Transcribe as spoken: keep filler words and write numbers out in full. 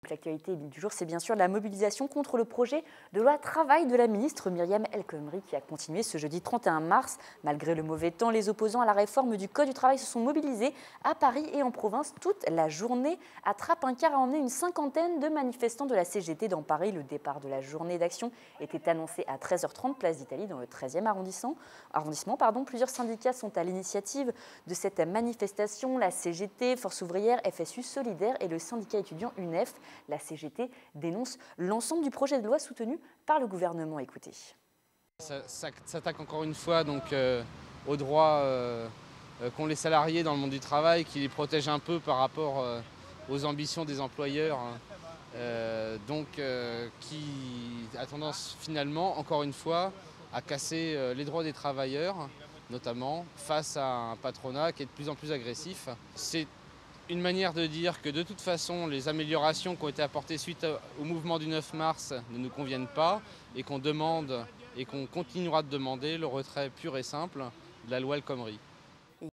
L'actualité du jour, c'est bien sûr la mobilisation contre le projet de loi travail de la ministre Myriam El Khomri qui a continué ce jeudi trente et un mars. Malgré le mauvais temps, les opposants à la réforme du Code du travail se sont mobilisés à Paris et en province toute la journée. Attrape un car a emmené une cinquantaine de manifestants de la C G T dans Paris. Le départ de la journée d'action était annoncé à treize heures trente, place d'Italie, dans le treizième arrondissement. arrondissement pardon. Plusieurs syndicats sont à l'initiative de cette manifestation. La C G T, Force ouvrière, F S U Solidaire et le syndicat étudiant U N E F. La C G T dénonce l'ensemble du projet de loi soutenu par le gouvernement. Écoutez. Ça, ça s'attaque encore une fois donc, euh, aux droits euh, qu'ont les salariés dans le monde du travail, qui les protègent un peu par rapport euh, aux ambitions des employeurs, hein, euh, donc euh, qui a tendance finalement, encore une fois, à casser euh, les droits des travailleurs, notamment face à un patronat qui est de plus en plus agressif. C'est une manière de dire que de toute façon, les améliorations qui ont été apportées suite au mouvement du neuf mars ne nous conviennent pas et qu'on demande et qu'on continuera de demander le retrait pur et simple de la loi El Khomri.